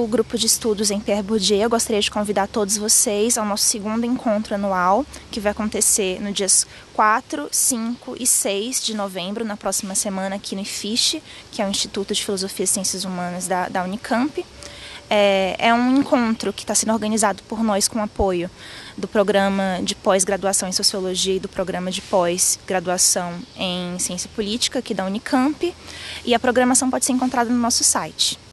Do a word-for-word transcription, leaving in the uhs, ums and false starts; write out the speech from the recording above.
do Grupo de Estudos em Pierre Bourdieu, eu gostaria de convidar todos vocês ao nosso segundo encontro anual, que vai acontecer no dias quatro, cinco e seis de novembro, na próxima semana, aqui no I F I C, que é o Instituto de Filosofia e Ciências Humanas da, da Unicamp. É, é um encontro que está sendo organizado por nós com apoio do programa de pós-graduação em Sociologia e do programa de pós-graduação em Ciência Política aqui da Unicamp, e a programação pode ser encontrada no nosso site.